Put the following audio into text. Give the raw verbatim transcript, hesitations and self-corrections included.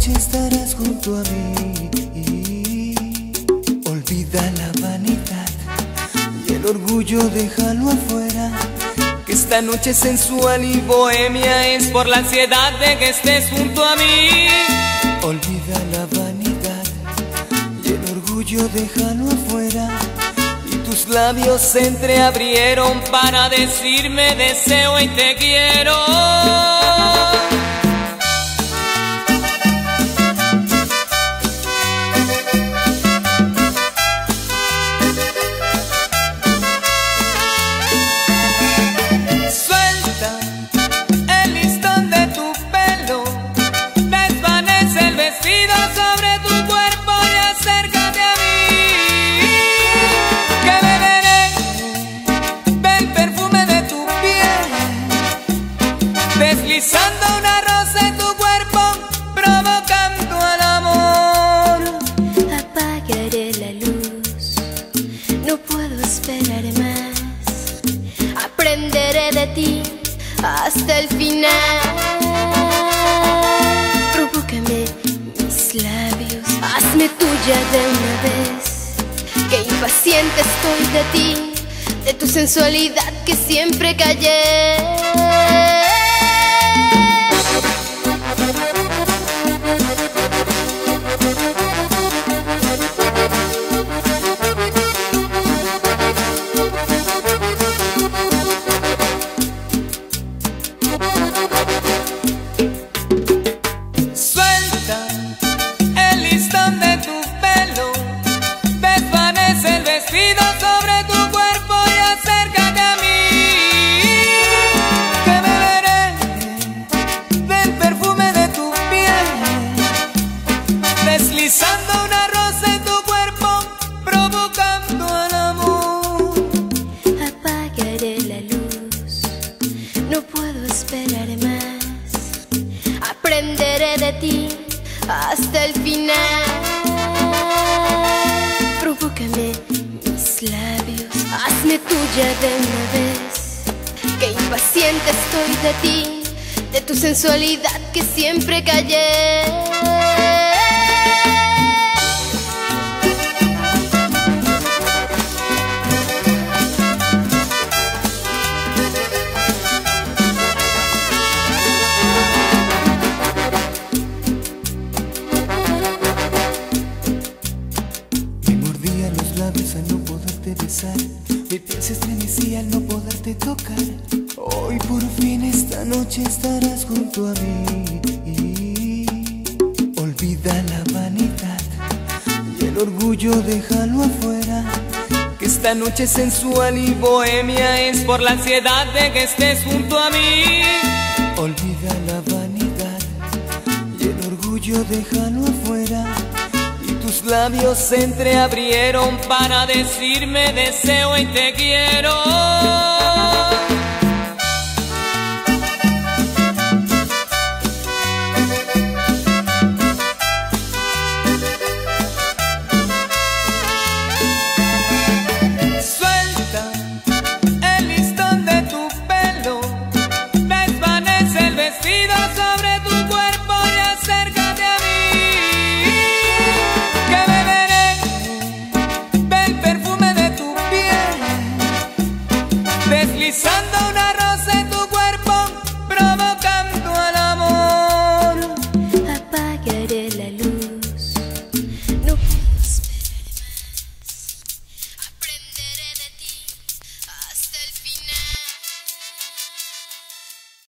noche estarás junto a mí. Olvida la vanidad y el orgullo, déjalo afuera. Que esta noche sensual y bohemia es por la ansiedad de que estés junto a mí. Olvida la vanidad y el orgullo, déjalo afuera. Y tus labios se entreabrieron para decirme deseo y te quiero. Deslizando una rosa en tu cuerpo, provocando al amor. Apagaré la luz, no puedo esperar más. Aprenderé de ti hasta el final. Provócame mis labios, hazme tuya de una vez. Que impaciente estoy de ti, de tu sensualidad que siempre callé. Suelta el listón de tu pelo, desvanece el vestido sobre tu cuerpo y acércate a mí. Que beberé del perfume de tu piel, deslizando una rosa en tu cuerpo, provocando al amor. Apagaré la luz, no puedo esperar más. Aprenderé de ti hasta el final. Provócame mis labios, hazme tuya de una vez. Que impaciente estoy de ti, de tu sensualidad que siempre callé. Al no poderte besar, mi piel se estremecía al no poderte tocar. Hoy por fin esta noche estarás junto a mí. Olvida la vanidad y el orgullo, déjalo afuera. Que esta noche sensual y bohemia es por la ansiedad de que estés junto a mí. Olvida la vanidad y el orgullo, déjalo afuera. Tus labios se entreabrieron para decirme deseo y te quiero. Suelta el listón de tu pelo, desvanece el vestido sobre tu cuerpo y acércate a mí. Deslizando una